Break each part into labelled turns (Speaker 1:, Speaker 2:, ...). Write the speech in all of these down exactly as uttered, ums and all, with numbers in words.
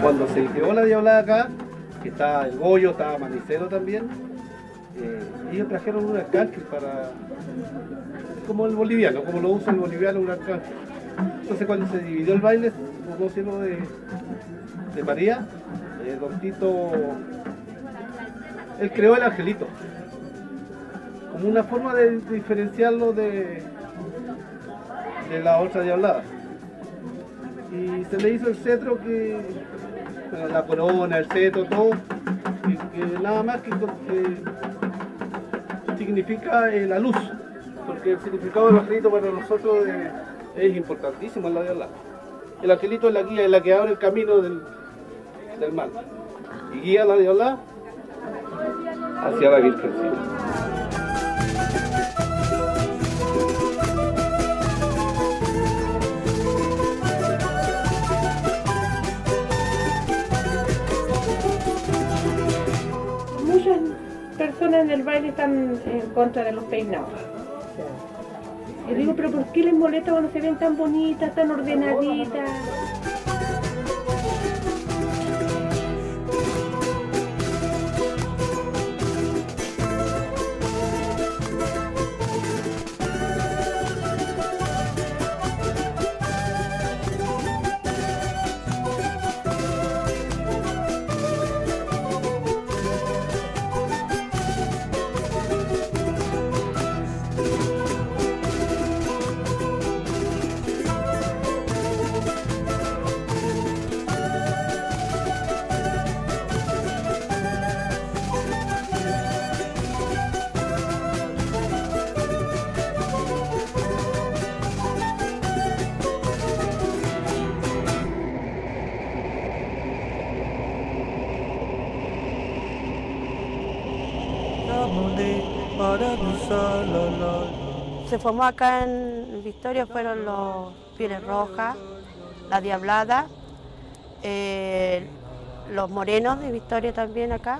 Speaker 1: Cuando se creó la Diablada acá, que estaba el Goyo, estaba Manicero también, eh, ellos trajeron un arcángel para, como el boliviano, como lo usa el boliviano, un arcángel. Entonces cuando se dividió el baile, por cielo de, de María, eh, Don Tito, él creó el angelito, como una forma de diferenciarlo de, de la otra Diablada. Y se le hizo el cetro, que bueno, la corona, el cetro, todo, que, que nada más que, que significa eh, la luz, porque el significado del angelito para nosotros eh, es importantísimo en la Diablada. El angelito es la guía, es la que abre el camino del, del mal y guía a la Diablada hacia la Virgen.
Speaker 2: Muchas personas en el baile están en contra de los peinados. Y digo, pero ¿por qué les molesta cuando se ven tan bonitas, tan ordenaditas?
Speaker 3: Se formó acá en Victoria, fueron los Pieles Rojas, la Diablada, eh, los Morenos de Victoria también acá.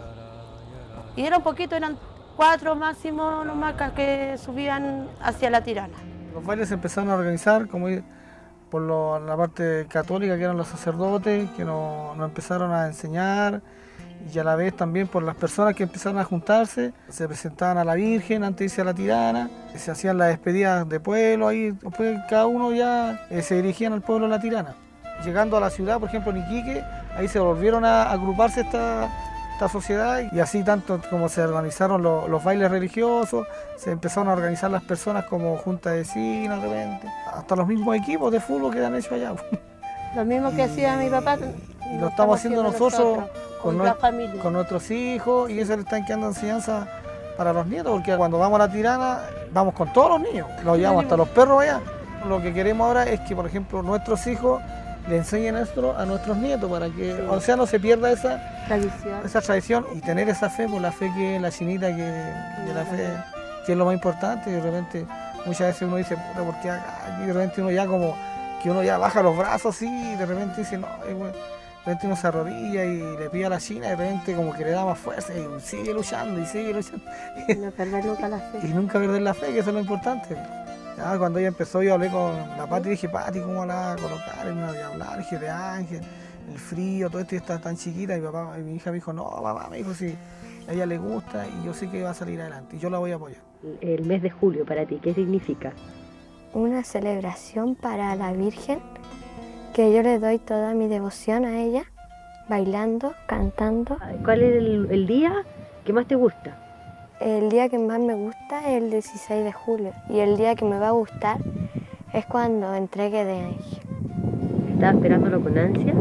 Speaker 3: Y era un poquito, eran cuatro máximo nomás que subían hacia la Tirana.
Speaker 4: Los bailes se empezaron a organizar como por lo, la parte católica, que eran los sacerdotes, que nos, nos empezaron a enseñar, y a la vez también por las personas que empezaron a juntarse, se presentaban a la Virgen antes de irse a la Tirana, se hacían las despedidas de pueblo, ahí después cada uno ya eh, se dirigían al pueblo de la Tirana. Llegando a la ciudad, por ejemplo en Iquique, ahí se volvieron a agruparse esta, esta sociedad, y así tanto como se organizaron los, los bailes religiosos, se empezaron a organizar las personas como junta de vecinos de repente, hasta los mismos equipos de fútbol que han hecho allá.
Speaker 3: Lo mismo que
Speaker 4: y,
Speaker 3: hacía mi papá.
Speaker 4: Y lo estamos haciendo nosotros, nosotros con,
Speaker 3: con,
Speaker 4: nuestro, con nuestros hijos, y eso le están quedando enseñanza para los nietos, porque cuando vamos a la Tirana vamos con todos los niños, los llevamos hasta los perros allá. Lo que queremos ahora es que, por ejemplo, nuestros hijos le enseñen esto a nuestros nietos, para que, sí, o sea, no se pierda esa
Speaker 3: tradición,
Speaker 4: esa tradición y tener esa fe, por la fe que es la chinita, que, que la fe que es lo más importante. Y de repente muchas veces uno dice, puta, ¿por qué acá? Y de repente uno ya como que uno ya baja los brazos así, y de repente dice, no, y bueno, de repente uno se arrodilla y le pide a la China, y de repente como que le da más fuerza y sigue luchando y sigue luchando.
Speaker 3: Y no perder nunca la fe.
Speaker 4: Y nunca perder la fe, que eso es lo importante. Ya, cuando ella empezó, yo hablé con la Pati y dije, Pati, ¿cómo la vas a colocar en una Diablada? Dije, de Ángel, el frío, todo esto, y está tan chiquita. Y mi papá, y mi hija me dijo, no, papá, me dijo, sí, a ella le gusta y yo sé que va a salir adelante y yo la voy a apoyar.
Speaker 5: El mes de julio para ti, ¿qué significa?
Speaker 6: Una celebración para la Virgen, que yo le doy toda mi devoción a ella, bailando, cantando.
Speaker 5: ¿Cuál es el, el día que más te gusta?
Speaker 6: El día que más me gusta es el dieciséis de julio, y el día que me va a gustar es cuando entregue de Ángel.
Speaker 5: ¿Estás esperándolo con ansia?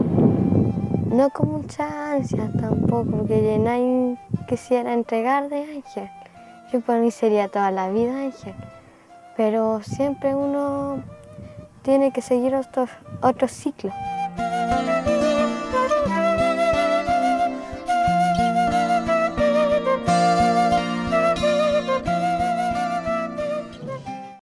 Speaker 6: No con mucha ansia tampoco, porque nadie quisiera entregar de Ángel. Yo por mí sería toda la vida Ángel, pero siempre uno tiene que seguir otros, otros ciclos.